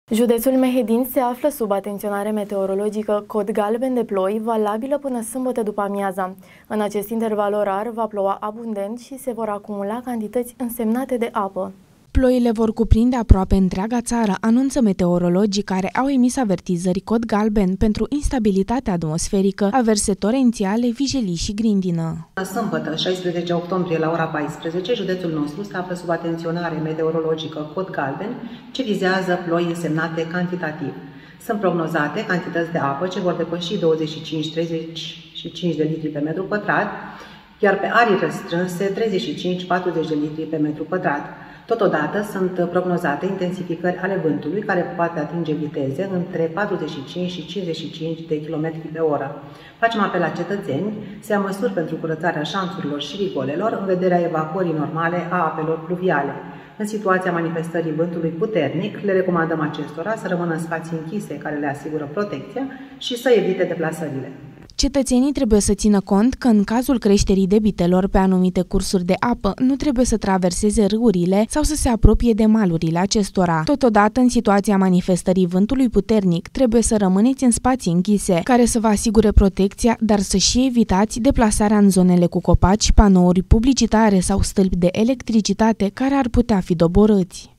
Județul Mehedin se află sub atenționare meteorologică cod galben de ploi, valabilă până sâmbătă după amiaza. În acest interval orar va ploua abundent și se vor acumula cantități însemnate de apă. Ploile vor cuprinde aproape întreaga țară, anunță meteorologii care au emis avertizări cod galben pentru instabilitatea atmosferică, averse torențiale, vijelii și grindină. Sâmbătă, 16 octombrie, la ora 14, județul nostru se află sub atenționare meteorologică cod galben, ce vizează ploi însemnate cantitativ. Sunt prognozate cantități de apă ce vor depăși 25-35 de litri pe metru pătrat, iar pe arii restrânse 35-40 de litri pe metru pătrat. Totodată sunt prognozate intensificări ale vântului, care poate atinge viteze între 45 și 55 de km pe oră. Facem apel la cetățeni să ia măsuri pentru curățarea șanțurilor și rigolelor în vederea evacuării normale a apelor pluviale. În situația manifestării vântului puternic, le recomandăm acestora să rămână în spații închise care le asigură protecția și să evite deplasările. Cetățenii trebuie să țină cont că în cazul creșterii debitelor pe anumite cursuri de apă nu trebuie să traverseze râurile sau să se apropie de malurile acestora. Totodată, în situația manifestării vântului puternic, trebuie să rămâneți în spații închise, care să vă asigure protecția, dar să și evitați deplasarea în zonele cu copaci, panouri publicitare sau stâlpi de electricitate care ar putea fi doborâți.